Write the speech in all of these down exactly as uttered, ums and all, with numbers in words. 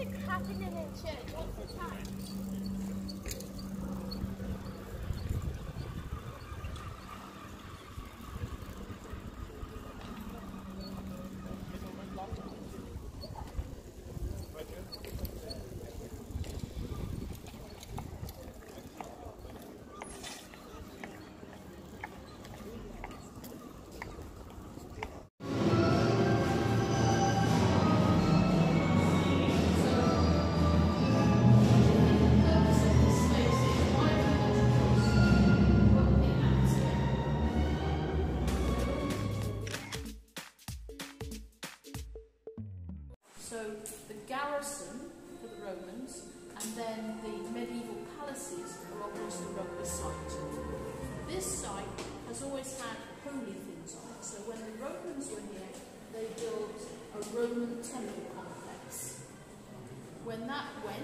something happening in church all the time. So the garrison for the Romans and then the medieval palaces are on Gloucester Road beside. This site has always had holy things on it. So when the Romans were here, they built a Roman temple complex. When that went,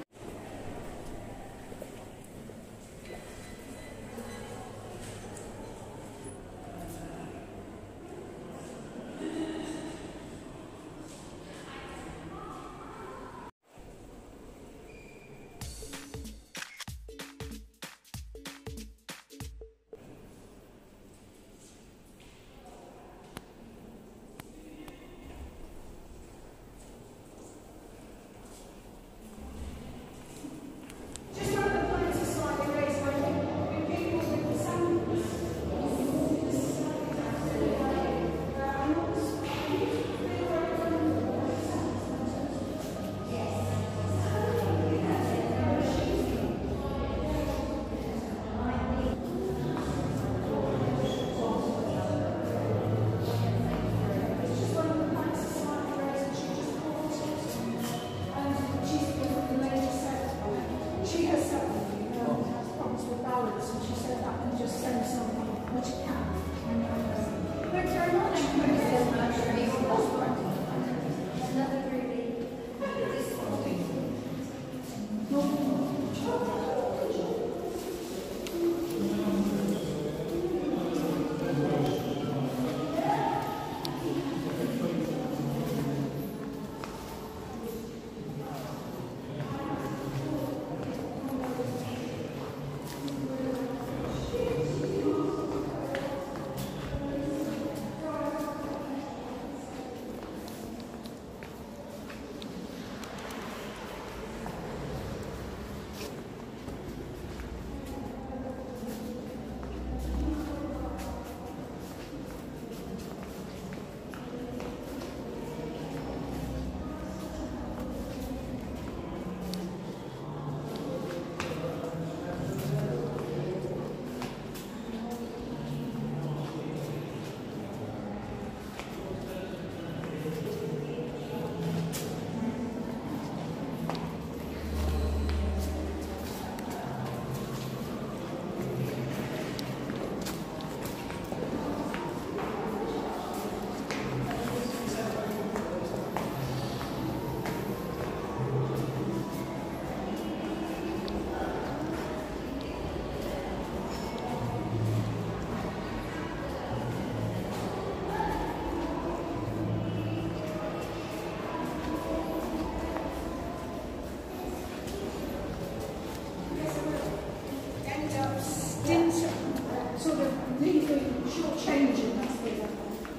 sort of legally short-changing that figure.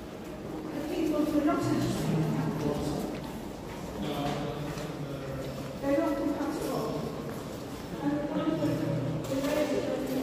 The people who are not interested in capitals, they're not compatible. And one of the, the ways that they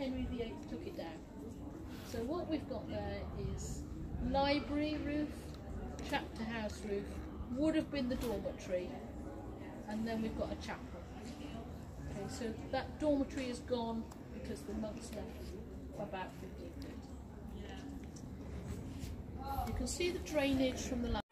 Henry the eighth took it down. So what we've got there is library roof, chapter house roof, would have been the dormitory, and then we've got a chapel. Okay, so that dormitory is gone because the monks left about fifteen fifty. You can see the drainage from the